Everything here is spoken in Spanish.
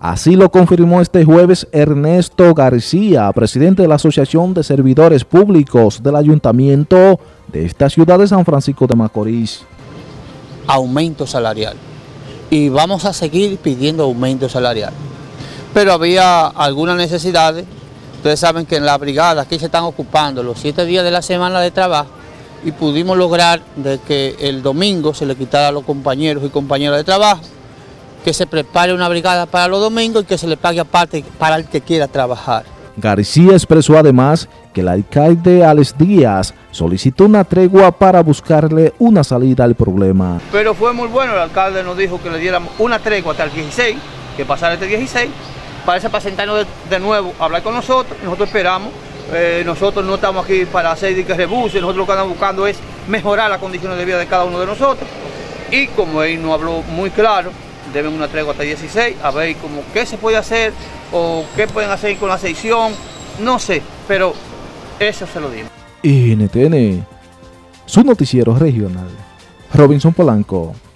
Así lo confirmó este jueves Ernesto García, presidente de la Asociación de Servidores Públicos del Ayuntamiento de esta ciudad de San Francisco de Macorís. Aumento salarial. Y vamos a seguir pidiendo aumento salarial. Pero había algunas necesidades. Ustedes saben que en la brigada aquí se están ocupando los 7 días de la semana de trabajo y pudimos lograr de que el domingo se le quitara a los compañeros y compañeras de trabajo, que se prepare una brigada para los domingos y que se le pague aparte para el que quiera trabajar. García expresó además que el alcalde Alex Díaz solicitó una tregua para buscarle una salida al problema. Pero fue muy bueno, el alcalde nos dijo que le diéramos una tregua hasta el 16, que pasara este 16, para sentarnos de nuevo a hablar con nosotros, y nosotros esperamos. Nosotros no estamos aquí para hacer rebuses, nosotros lo que andamos buscando es mejorar las condiciones de vida de cada uno de nosotros. Y como él nos habló muy claro, deben una tregua hasta 16, a ver como qué se puede hacer o qué pueden hacer con la sección, no sé, pero eso se lo digo. NTN, su noticiero regional. Robinson Polanco.